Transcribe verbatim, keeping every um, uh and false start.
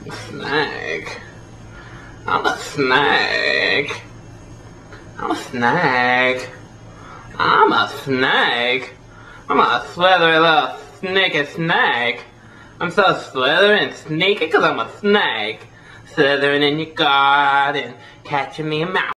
Snake. I'm a snake. I'm a snake. I'm a snake. I'm a slithery little sneaky snake. I'm so slithery and sneaky because I'm a snake. Slithering in your garden, catching me a mouse.